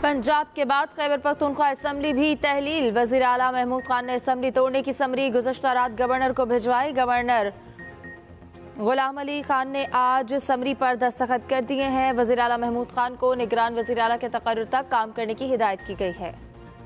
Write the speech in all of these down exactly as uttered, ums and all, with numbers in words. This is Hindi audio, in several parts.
पंजाब के बाद खैबर पख्तूनख्वा असम्बली भी तहलील। वज़ीर आला महमूद खान ने असम्बली तोड़ने की समरी गुज़श्ता रात गवर्नर को भिजवाई। गवर्नर गुलाम अली खान ने आज समरी पर दस्तखत कर दिए हैं। वज़ीर आला महमूद खान को निगरान वज़ीर आला के तकर्रुर तक काम करने की हिदायत की गई है।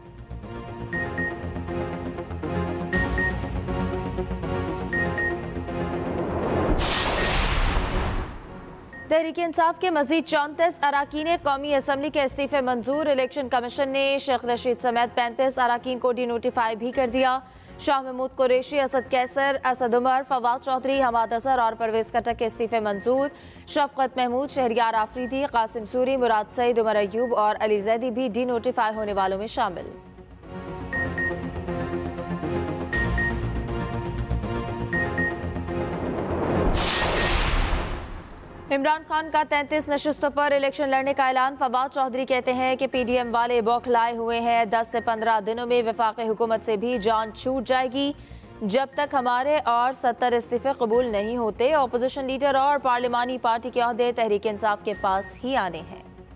तहरीक इंसाफ के मजीद चौंतीस अराकीन कौमी असम्बली के इस्तीफे मंजूर। इलेक्शन कमीशन ने शेख रशीद समेत पैंतीस अराकीन को डी नोटिफाई भी कर दिया। शाह महमूद कुरैशी, असद कैसर, असद उमर, फवाद चौधरी, हमाद असर और परवेज कटक के इस्तीफे मंजूर। शफकत महमूद, शहरियार आफरीदी, कासिम सूरी, मुराद सईद, उमर अयूब और अली जैदी भी डी नोटिफाई होने वालों में शामिल। इमरान खान का तैंतीस नशस्तों पर इलेक्शन लड़ने का ऐलान। फवाद चौधरी कहते हैं कि पीडीएम वाले बौखलाए हुए हैं। दस से पंद्रह दिनों में वफाकी हुकूमत से भी जान छूट जाएगी। जब तक हमारे और सत्तर इस्तीफे कबूल नहीं होते, अपोजिशन लीडर और पार्लिमानी पार्टी के ओहदे तहरीक इंसाफ के पास ही आने हैं।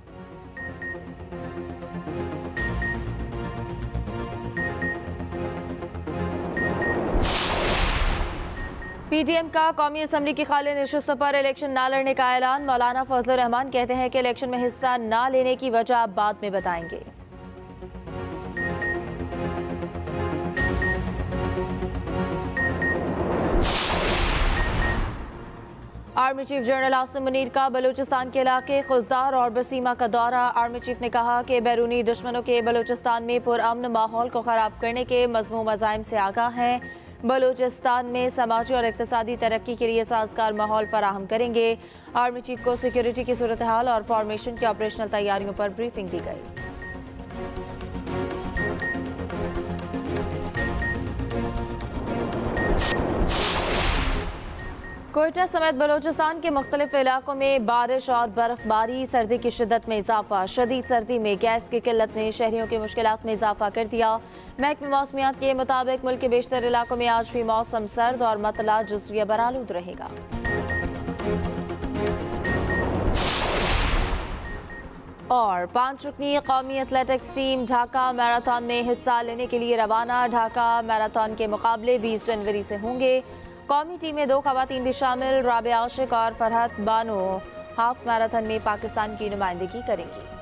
पीडीएम का कौमी असम्बली की खाली नशस्तों पर इलेक्शन न लड़ने का ऐलान। मौलाना फजलुर रहमान कहते हैं कि इलेक्शन में हिस्सा न लेने की वजह आप बाद में बताएंगे। Army chief general Asim Munir का बलूचिस्तान के इलाके खुजदार और बसीमा का दौरा। आर्मी चीफ ने कहा कि बैरूनी दुश्मनों के बलूचिस्तान में पुरअमन माहौल को खराब करने के मज़मूम अज़ाइम से आगाह हैं। बलूचिस्तान में समाजी और इक़्तिसादी तरक्की के लिए साजगार माहौल फराहम करेंगे। आर्मी चीफ को सिक्योरिटी की सूरत हाल और फॉर्मेशन की ऑपरेशनल तैयारियों पर ब्रीफिंग दी गई। कोयटा समेत बलूचिस्तान के मुख्तलिफ इलाकों में बारिश और बर्फबारी। सर्दी की शिद्दत में इजाफा। शदीद सर्दी में गैस की किल्लत ने शहरियों की मुश्किलात में इजाफा कर दिया। महकमे मौसमियात के मुताबिक मुल्क के बेशतर इलाकों में आज भी मौसम सर्द और मतला जुज़विया बरालूद रहेगा। और पांच रुकनी कौमी एथलेटिक्स टीम ढाका मैराथन में हिस्सा लेने के लिए रवाना। ढाका मैराथन के मुकाबले बीस जनवरी से होंगे। कौमी टीम में दो खवातीन भी शामिल। राबिया आशिक और फरहत बानो हाफ मैराथन में पाकिस्तान की नुमाइंदगी करेंगी।